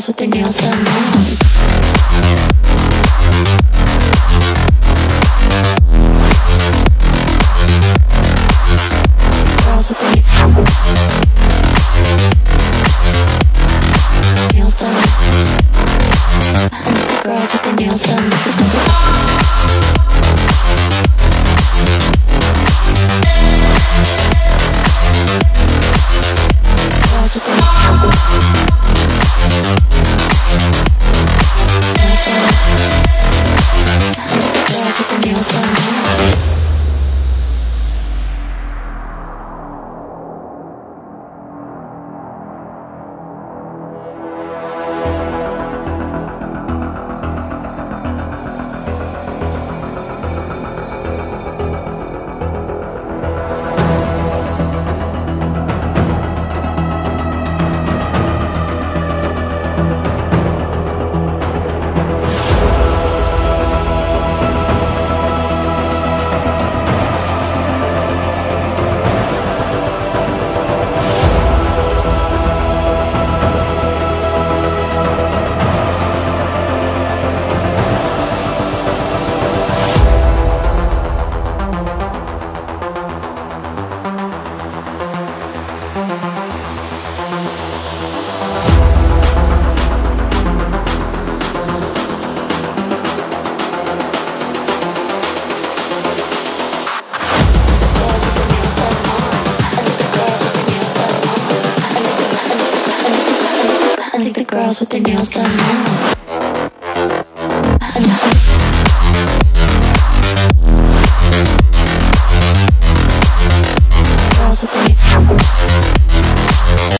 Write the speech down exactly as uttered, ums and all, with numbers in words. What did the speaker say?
with their nails done now. Girls with their nails done. Girls with their nails done. Girls with their nails done now. I think the girls with their nails done now.